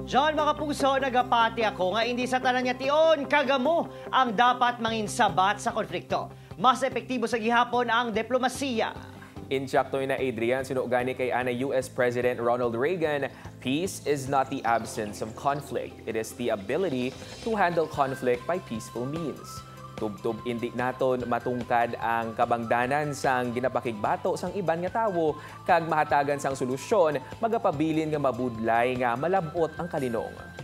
John, mga puso, nagapati ako nga hindi sa tanan niya tion kagamo ang dapat manginsabat sa konflikto. Mas epektibo sa gihapon ang diplomasiya. Insakto na Adrian, sinugani kay ana US President Ronald Reagan, peace is not the absence of conflict. It is the ability to handle conflict by peaceful means. Tubtub indi naton matungkad ang kabangdanan sang ginapakigbato sang iban nga tawo kag mahatagan sang solusyon magapabilin nga mabudlay nga malabot ang kalinong.